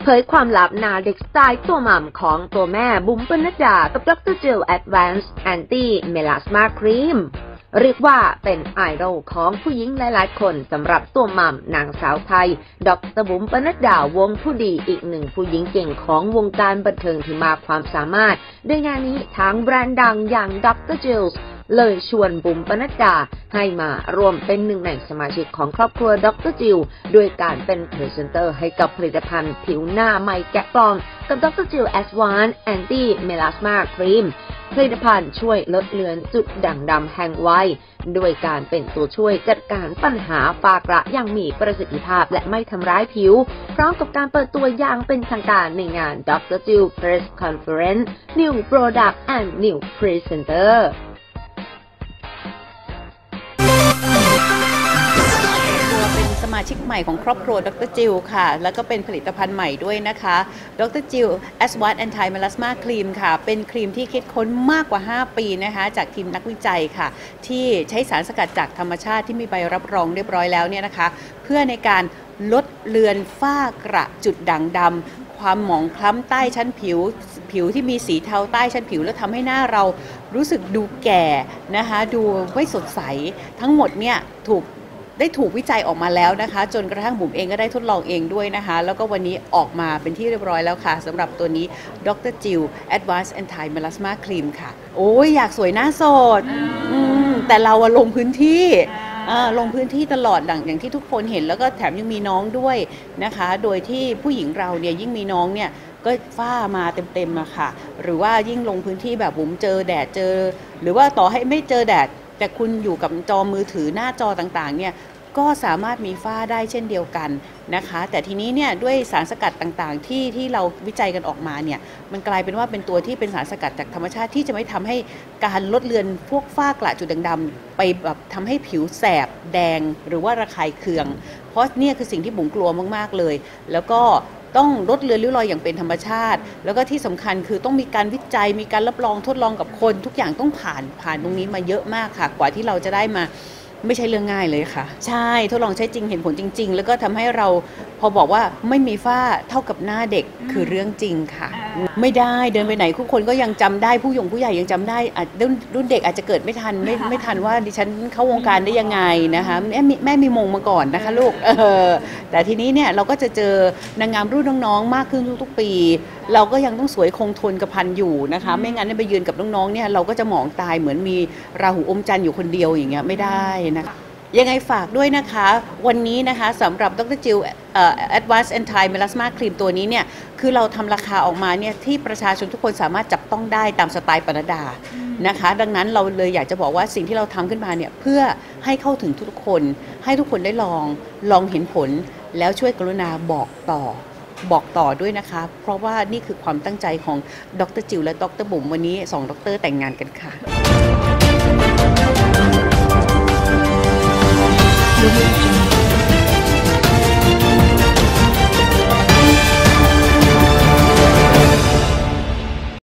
ยความลับหน้าเด็กสไตล์ตัวหม่ำของตัวแม่บุ๋มปนัดดากับดร. Jill Advanced Anti Melasma Cream เรียกว่าเป็นไอดอลของผู้หญิงหลายๆคนสำหรับตัวหม่ำนางสาวไทยดร.บุ๋มปนัดดาวงผู้ดีอีกหนึ่งผู้หญิงเก่งของวงการบันเทิงที่มากความสามารถด้วยงานนี้ทางแบรนด์ดังอย่างดร. Jillเลยชวนบุ๋มปนัดดาให้มารวมเป็นหนึ่งในสมาชิกของครอบครัวดร. Jill ด้วยการเป็นพรีเซนเตอร์ให้กับผลิตภัณฑ์ผิวหน้าใหม่แกะกล่องกับดร. Jill Advanced Anti Melasma Cream ผลิตภัณฑ์ช่วยลดเลือนจุดด่างดำแห่งวัยด้วยการเป็นตัวช่วยจัดการปัญหาฝ้ากระอย่างมีประสิทธิภาพและไม่ทำร้ายผิวพร้อมกับการเปิดตัวอย่างเป็นทางการในงาน Dr. Jill Press Conference New Product and New Presenter สมาชิกใหม่ของครอบครัวดร. Jill ค่ะแล้วก็เป็นผลิตภัณฑ์ใหม่ด้วยนะคะดร. Jill Advanced Anti Melasma Cream ค่ะเป็นครีมที่คิดค้นมากกว่า5ปีนะคะจากทีมนักวิจัยค่ะที่ใช้สารสกัดจากธรรมชาติที่มีใบรับรองเรียบร้อยแล้วเนี่ยนะคะเพื่อในการลดเลือนฝ้ากระจุดด่างดำความหมองคล้ำใต้ชั้นผิวที่มีสีเทาใต้ชั้นผิวแล้วทำให้หน้าเรารู้สึกดูแก่นะคะดูไม่สดใสทั้งหมดเนี่ยได้ถูกวิจัยออกมาแล้วนะคะจนกระทั่งบุ๋มเองก็ได้ทดลองเองด้วยนะคะแล้วก็วันนี้ออกมาเป็นที่เรียบร้อยแล้วค่ะสำหรับตัวนี้ดร. Jill Advanced Anti Melasma Cream ค่ะโอ้ยอยากสวยหน้าสดแต่เราลงพื้นที่ลงพื้นที่ตลอดอย่างที่ทุกคนเห็นแล้วก็แถมยังมีน้องด้วยนะคะโดยที่ผู้หญิงเราเนี่ยยิ่งมีน้องเนี่ยก็ฝ้ามาเต็มๆอะค่ะหรือว่ายิ่งลงพื้นที่แบบบุ๋มเจอแดดเจอหรือว่าต่อให้ไม่เจอแดดแต่คุณอยู่กับจอมือถือหน้าจอต่างๆเนี่ยก็สามารถมีฝ้าได้เช่นเดียวกันนะคะแต่ทีนี้เนี่ยด้วยสารสกัดต่างๆที่เราวิจัยกันออกมาเนี่ยมันกลายเป็นว่าเป็นตัวที่เป็นสารสกัดจากธรรมชาติที่จะไม่ทำให้การลดเลือนพวกฝ้ากระจุดด่างดำไปแบบทำให้ผิวแสบแดงหรือว่าระคายเคืองเพราะเนี่ยคือสิ่งที่บุ๋มกลัวมากๆเลยแล้วก็ต้องลดเลือนริ้วรอยอย่างเป็นธรรมชาติแล้วก็ที่สำคัญคือต้องมีการวิจัยมีการรับรองทดลองกับคนทุกอย่างต้องผ่านตรงนี้มาเยอะมากค่ะกว่าที่เราจะได้มาไม่ใช่เรื่องง่ายเลยค่ะใช่ทดลองใช้จริงเห็นผลจริงๆแล้วก็ทำให้เราพอบอกว่าไม่มีฝ้าเท่ากับหน้าเด็กคือเรื่องจริงค่ะไม่ได้เดินไปไหนทุกคนก็ยังจำได้ผู้ใหญ่ยังจำได้รุ่นเด็กอาจจะเกิดไม่ทันไม่ทันว่าดิฉันเข้าวงการได้ยังไงนะคะแม่มีมงมาก่อนนะคะลูกแต่ทีนี้เนี่ยเราก็จะเจอนางงามรุ่นน้องๆมากขึ้นทุกๆปีเราก็ยังต้องสวยคงทนกับพันอยู่นะคะไม่งั้นไปยืนกับน้องๆเนี่ยเราก็จะหมองตายเหมือนมีราหูอมจันทร์อยู่คนเดียวอย่างเงี้ยไม่ได้นะคะยังไงฝากด้วยนะคะวันนี้นะคะสำหรับดร. Jill Advanced Anti Melasma Cream ตัวนี้เนี่ยคือเราทำราคาออกมาเนี่ยที่ประชาชนทุกคนสามารถจับต้องได้ตามสไตล์ปนัดดานะคะดังนั้นเราเลยอยากจะบอกว่าสิ่งที่เราทำขึ้นมาเนี่ยเพื่อให้เข้าถึงทุกคนให้ทุกคนได้ลองเห็นผลแล้วช่วยกรุณาบอกต่อด้วยนะคะเพราะว่านี่คือความตั้งใจของดร. Jill และดร. บุ๋มวันนี้2 ดร. แต่งงานกันค่ะ